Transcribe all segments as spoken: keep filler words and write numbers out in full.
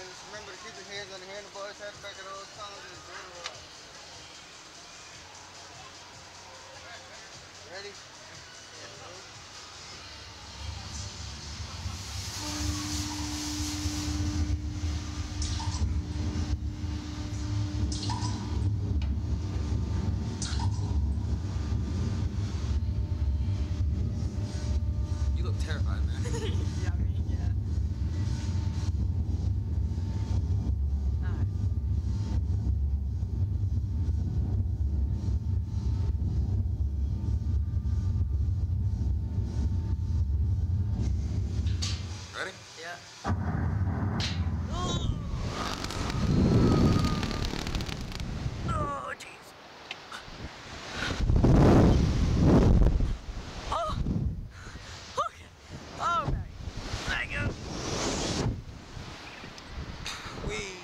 just remember to keep your hands on the handlebars, head back at all times, and enjoy the ride. Ready? You look terrified, man. Yeah, I mean, yeah. Alright. Ready? Yeah. Oh, jeez. Oh! Okay. Alright. Thank you. Wee.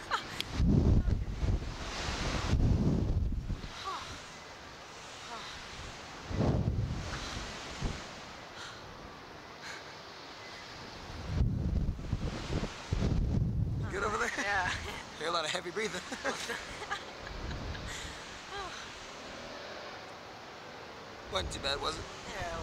You good over there? Yeah. Hear a lot of heavy breathing. Wasn't too bad, was it? Yeah.